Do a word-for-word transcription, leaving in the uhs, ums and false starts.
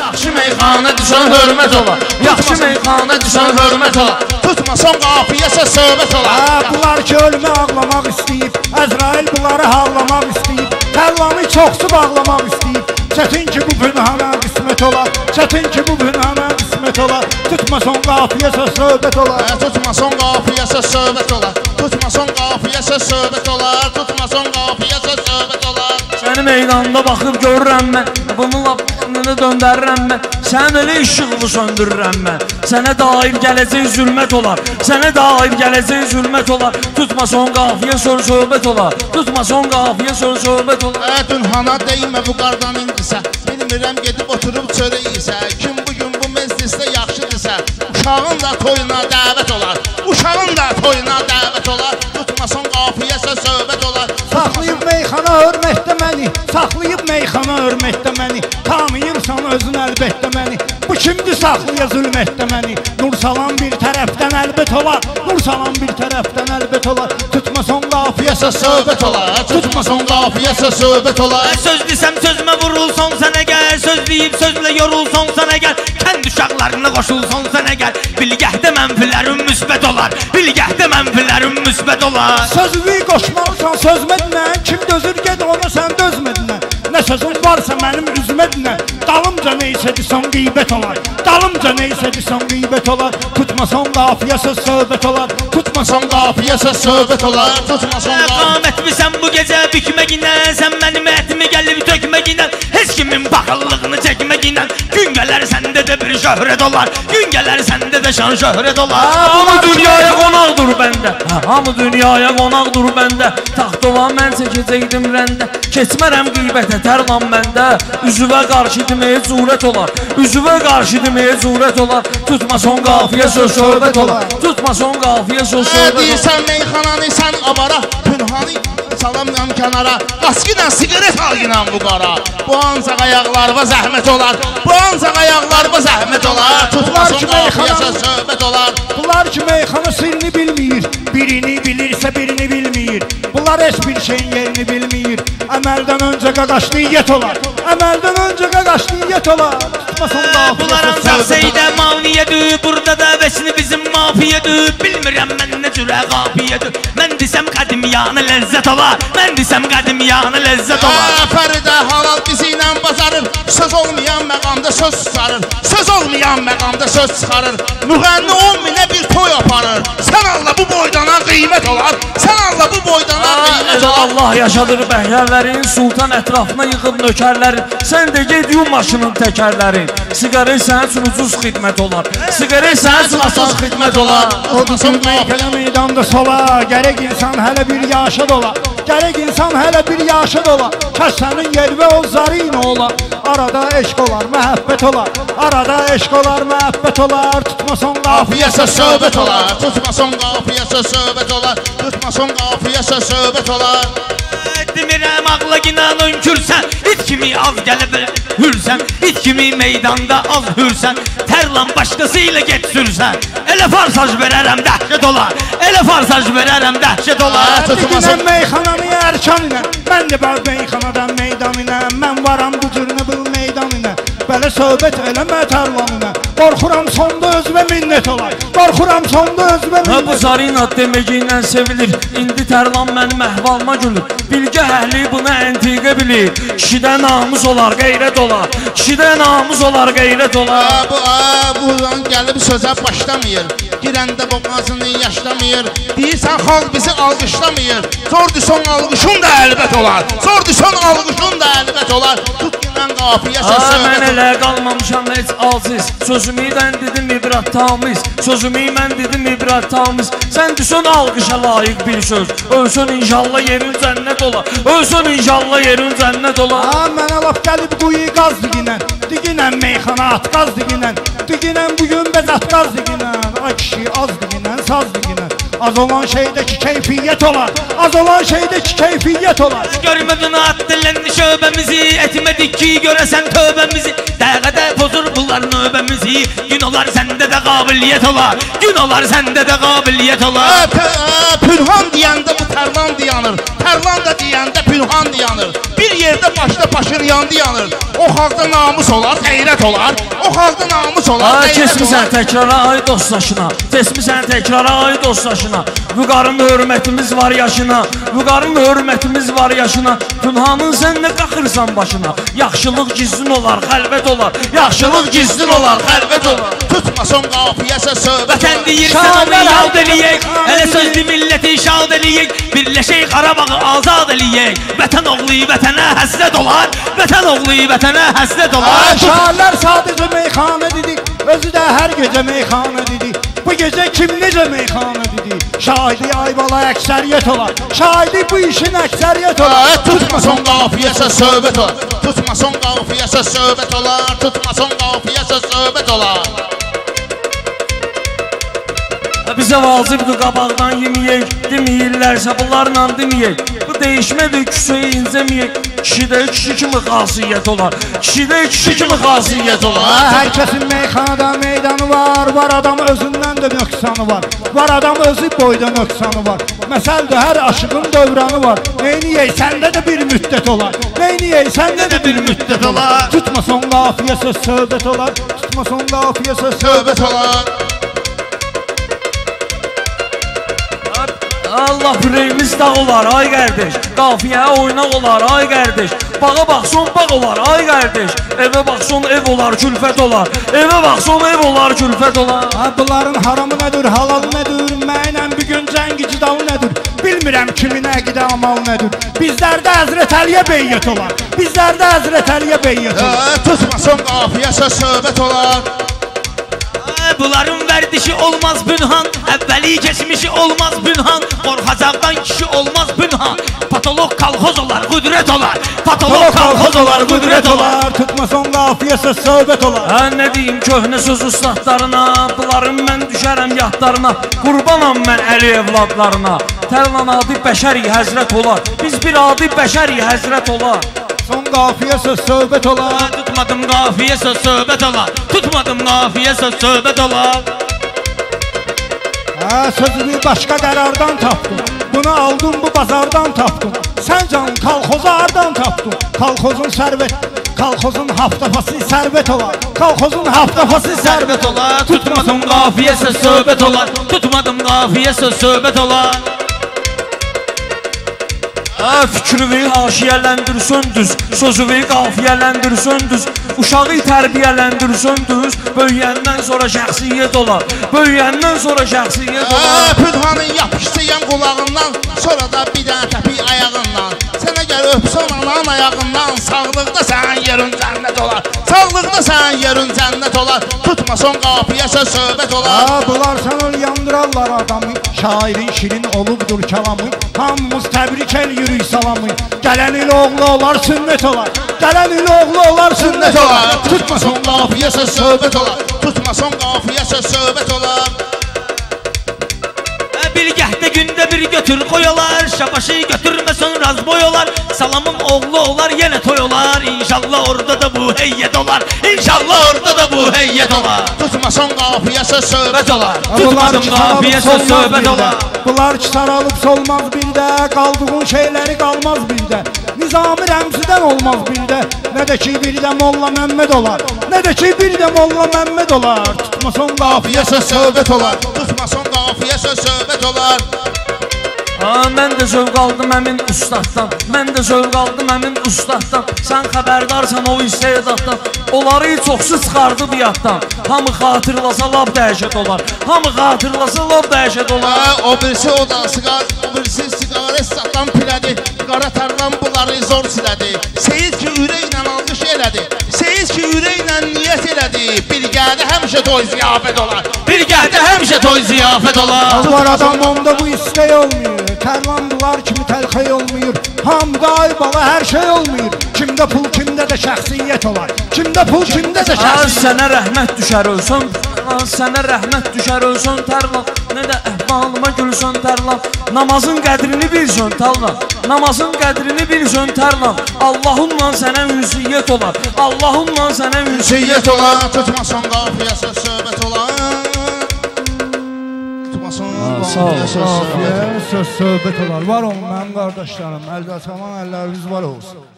Yaxşı meyxana düşən hörmət olar. Yaxşı meyxana düşən hörmət olar. Tutmasan qafiyəsə söhbət olar. Bunlar ki ölümü ağlamaq istəyib, Əzrail bunları havlamaq istəyib, Tərlanı çoxsu bağlamaq istəyib. Çətin ki bu pünhana qismət olar, çətin ki bu pünhana qismət olar. Tutmasan qafiyəsə söhbət olar. Tutmasan qafiyəsə söhbət olar. Tutmasan qafiyəsə söhbət olar. Tutmasan qafiyəsə söhbət olar. Səni meydanda baxıb görürəm mən, bunu lapını döndərürəm mən. Sən elə işıqlı söndürürəm mən. Sənə dair gələcək zülmət olar. Sənə dair gələcək zülmət olar. Tutmasan qafiyə sonra söhbət olar. Tutmasan qafiyə sonra söhbət olar. Dünhana deymə bu qardan indisə, bilmirəm gedib oturub çörək isə. Kim bugün bu meclisdə yaxşıdırsa, uşağın da toyuna dəvət olar. Uşağın da toyuna dəvət olar. Tutmasan qafiyəsə söhbət olar. Saxlayıb meyxana hörmətdə məni, saxlayıb meyxana hörmətdə məni. Tanıyırsan özün əlbəttə məni. Bu kimdir saxlaya zülmətdə məni? Nursalan bir tərəfdən əlbət olar. Nursalan bir tərəfdən əlbət olar. Tutmasan qafiyəsə söhbət olar. Tutmasan qafiyəsə söhbət olar. Söz desəm sözümə vurulsan sənə gəl. Söz deyib sözlə yorulsan sənə gəl. Kənd uşaqlarına qoşulsan sənə gəl. Bilgəhdə mənfilərin müsbət olar. Bilgəhdə mənfilərin müsbət olar. Sözlü qoşmalısan sözmə dinlə. Kim dözür ged ona sən dözmə dinlə. Nə sözün varsa mənim üzümə dinlə. Dalımca neysə desən qeybət olar. Dalımca neysə desən qeybət olar. Tutmasan qafiyəsə söhbət olar. Tutmasan qafiyəsə söhbət olar. Tutmasan qamətmisən bu gecə bükməginə. Sən mənim ətimi gəlib tökməginə. Heç kimin baxıllığını çəkməginə. Gün gələr səndə də bir şöhrət olar. Gün gələr səndə də şan şöhrət olar. Hamı dünyaya qonaqdır bəndə. Hamı dünyaya qonaqdır bəndə. Taxtova mən çəkəcəkdim rəndə. Keçmərəm qeybətə tərlan məndə. Üzüvə qarşı deməyə cürət olar. Üzüvə qarşı deməyə cürət olar. Tutmasan qafiyə söz söhbət olar. Tutmasan qafiyə söz söhbət olar. Deyirsən meyxananı sən abara, pünhanı salamdan kənara. Qaskıdan sigaret al yinən bu qara. Bu ancaq ayaqlarıma zəhmət olar. Bu ancaq ayaqlarıma zəhmət olar. Tutmasan qafiyə söz söhbət olar. Bunlar ki meyxana sirrini bilmir. Birini bilirsə birini bilmir. Bunlar heç bir şeyin yerini bilmir. Əməldən öncə qaqaş niyyət olar. Əməldən öncə qaqaş niyyət olar. Bunlar ancaq seydə mavniyyədir. Burada da vəsni bizim mafiyədir. Bilmirəm mən nə cürə qafiyədir. Mən desəm qədimiyanı ləzzət olar. Mən desəm qədimiyanı ləzzət olar. Fəridə halal bizi ilə bazarır. Söz olmayan məqamda söz çıxarır. Söz olmayan məqamda söz çıxarır. Müğənni on minə bir toy aparır. Sən Allah bu boydana qiymət olar. Sən Allah bu boydana qiymət olar. Allah yaşadır bəhrələrin. Sultan ətrafına yığıb nökərlərin. Sən də ged yum maşının təkərlərin. Sigaret sənin üçün ucuz xidmət olar. Sigaret sənin üçün asas xidmət olar. Odasın meykələ meydanda sola. Gərək insan hələ bir yaşa dola. Gərək insan hələ bir yaşa dola. Kəs sənin yer və o zarin ola. Arada eşq olar, məhəbbət olar. Arada eşq olar, məhəbbət olar. Tutmasan qafiyəsə söhbət olar. Tutmasan qafiyəsə söhbət olar. Tutmasan qafiyəsə söhbət olar. Demirəm ağla ginan önkürsən. İt kimi az gəlib hürsən. İt kimi meydanda az hürsən. Tərlan başqası ilə get sürsən. Elə farsaj verərəm dəhşət olar. Elə farsaj verərəm dəhşət olar. Digənəm meyxananı ərkan ilə. Mən də bəl meyxanadan meydan ilə. Mən varam bu cürünə bil meydan ilə. Belə söhbət eləmə tərlanına. Qorxuram sonda özümə minnət olar. Qorxuram sonda özümə minnət olar. Bu zarinat deməgindən sevilir. İndi tərlan mənim əhvalma gülür. Bilgə əhli buna əntiqə bilir. Kişidə namus olar, qeyrət olar. Kişidə namus olar, qeyrət olar. Buradan gəlib sözə başlamayır. Girəndə boğazını yaşlamayır. Deyirsən xalq bizi alqışlamayır. Zor düşən alqışın da əlbət olar. Zor düşən alqışın da əlbət olar. Tut ginən qafiyə söz söhbət olar. Mən elə qalmamışam heç aziz. Sözümü mən dedim ibrat tamiz. Sözümü mən dedim ibrat tamiz. Sən düşən alqışa layiq bir söz. Ölsün inşallah yerin cənnət olar. Ölsün inşallah yerin cənnət olar. Mənə laf gəlib quyu qaz diginən. Diginən meyxana at qaz diginən. Diginən bugün bəzət qaz diginən. Ay kişi az diginən, saz diginən. Az olan şeydəki keyfiyyət olar. Az olan şeydəki keyfiyyət olar. Görmədin atdilləndi şöbəmizi. Etmədik ki görəsən tövbəmizi. Dəqiqədə pozur bunlar növbəmizi. Gün olar səndə də qabiliyyət olar. Gün olar səndə də qabiliyyət olar. Pünhan deyəndə bu tərlan dayanır. Tərlan da deyəndə pünhan dayanır. Bir yerdə başda paşır yandı yanır. O xalqda namus olar, xeyrət olar. O xalqda namus olar, Ay xeyrət kesmisən olar. təkrara ay dostdaşına. Kesmisən təkrara ay dostdaşına. Vüqarın hörmətimiz var yaşına. Vüqarın hörmətimiz var yaşına. Pünhanın sən nə qaxırsan başına. Yaxşılıq gizlin olar, xəlvət olar. Yaxşılıq gizlin olar, xəlvət olar. Tutmasın qafiyəsə söhbət. Vətən deyirsən onu yad eləyək. Elə sözdü milləti şad eləyək. Birləşək Qarabağı azad eləyək. Vətən oğlu vətənə həsrət olar. Vətən oğlu vətənə həsrət olar. Şairlər sadəcə meyxana dedik, özü də hər gecə meyxana dedik. Bu gecə kim necə meyxana dedik? Şahidi Aybala əksəriyyət olar. Şahidi bu işin əksəriyyət olar. Tutmasın qafiyəsə söhbət olar. Tutmasın qafiyəsə söhbət olar. Tutmasın qafiyəsə söhbət olar. Bizə vacibdir qabaqdan yeməyək. Deməyirlərsə bunlarla deməyək. Bu değişmədir küsəyə incəməyək. Kişidə kişi kimi xasiyyət olar. Kişidə kişi kimi xasiyyət olar. Hər kəsin meyxanada meydanı var. Var adam özündən də nöqsanı var. Var adam özü boyda nöqsanı var. Məsəldir hər aşığın dövranı var. Neyniyək səndə də bir müddət olar. Neyniyək səndə də bir müddət olar. Tutmasın qafiyə söz söhbət olar. Tutmasın qafiyə söz söhbət olar. Allah ürəyimiz dağ olar ay qardeş. Qafiyəyə oynaq olar ay qardeş. Bağa baxson bağ olar ay qardeş. Evə baxson ev olar, külfət olar. Evə baxson ev olar, külfət olar. Ha, bunların haramı nədir, halalı nədir? Mənlə bir gün cəngi cidalı nədir? Bilmirəm kimin əqidə amal nədir? Bizlərdə Həzrət Əliyə beyyət olar. Bizlərdə Həzrət Əliyə beyyət olar. Tutmasın qafiyəsə söhbət olar. Bunların vərdişi olmaz bünhan. Əvvəli keçmişi olmaz bünhan. Qorxacaqdan kişi olmaz bünhan. Patolog kalxoz olar, qüdrət olar. Patolog kalxoz olar, qüdrət olar. Tutmasın qafiyə söz söhbət olar. Hə nə deyim köhnə söz ustadlarına. Bunların mən düşərəm yadlarına. Qurbanam mən Əli evladlarına. Tərlan adi bəşəri həzrət olar. Biz bir adi bəşəri həzrət olar. Son qafiyə söz söhbət olar. Tutmadım qafiyə söz söhbət olar. Tutmadım qafiyə söz söhbət olar. Hə, sözünü başqa qərardan tapdım. Bunu aldım bu bazardan tapdım. Sən can kalxozu hardan tapdın? Kalxozun sərvət, kalxozun haftafası sərvət olar. Kalxozun haftafası sərvət olar. Tutmadım qafiyə söz söhbət olar. Tutmadım qafiyə söz söhbət olar. Fikrimi haşiyələndirsən düz, sözümü qafiyələndirsən düz, uşağı tərbiyələndirsən düz, böyüyəndən sonra şəxsiyyət olar, böyüyəndən sonra şəxsiyyət olar. Pünhanın yapışsıyəm qulağından, sonra da bir dənə təpi ayağından. Sənə gəl öpsən anan ayağından, sağlıqda sənin yerin cənnət olar, sağlıqda sənin yerin cənnət olar, tutmasın qafiyəsə söhbət olar. Ha, bunlar sənə yandırarlar adamı, şairin şirin olubdur kəlamı, hamımız təbrik eləyir salamı. Gələn il oğlu olar, sünnət olar. Gələn il oğlu olar, sünnət olar. Tutmasın qafiyəsə söhbət olar. Tutmasın qafiyəsə söhbət olar. Bilgəhdə gündə bir götür qoyalar, şabaşı götürməsən razboy olar. Salamım oğlu olar, yenə toy olar. İnşallah orada da bu heyyət olar. İnşallah orada da bu heyyət olar. Tutmasın qafiyəsə söhbət olar. Tutmadım qafiyə söz söhbət olar. Bunlar ki saralıb solmaz bir də, qaldığın şeyləri qalmaz bir də. Nizami Rəmzidən olmaz bir də, nə də ki bir də Molla Məmməd olar, nə də ki bir də Molla Məmməd olar. Tutmasın qafiyəsə söhbət olar. Tutmasın qafiyəsə söhbət olar. Aa, mən də zövq aldım əmin ustaddan, mən də zövq aldım əmin ustaddan. Sən xəbərdarsan o istedaddan, onları çoxsu çıxardı bir yaddan. Hamı xatırlasa lab dəhşət olar, hamı xatırlasa lab dəhşət olar. O birisi o da siqar, o birisi siqaret satan pilədi. Qara tərlan bunları zor silədi. Seyid ki ürəklə alqış elədi, Seyid ki ürəklə niyyət elədi. Bilgədə həmişə toy ziyafət olar. Bilgədə həmişə toy ziyafət olar. Var adam onda bu istək olmuyor, tərlandılar kimi təlxey olmuyor. Hamda Aybala hər şey olmuyor. Kimdə pul, kimdə də şəxsiyyət olar. Kimdə pul, kimdə də şəxsiyyət. Sənə rəhmət düşər ölsən, sənə rəhmət düşər ölsən tərlan. Nə də əhvalıma gülsən tərlan. Namazın qədrini bilsən tərlan. Namazın qədrini bilsən tərlan. Allahunla sənə ünsiyyət olar. Allahunla sənə ünsiyyət olar. Tutmasın qafiyəsə söhbət olar. Tutmasın qafiyəsə söhbət olar. Var olun mənim qardaşlarım. Əldə saman əlləriniz var olsun.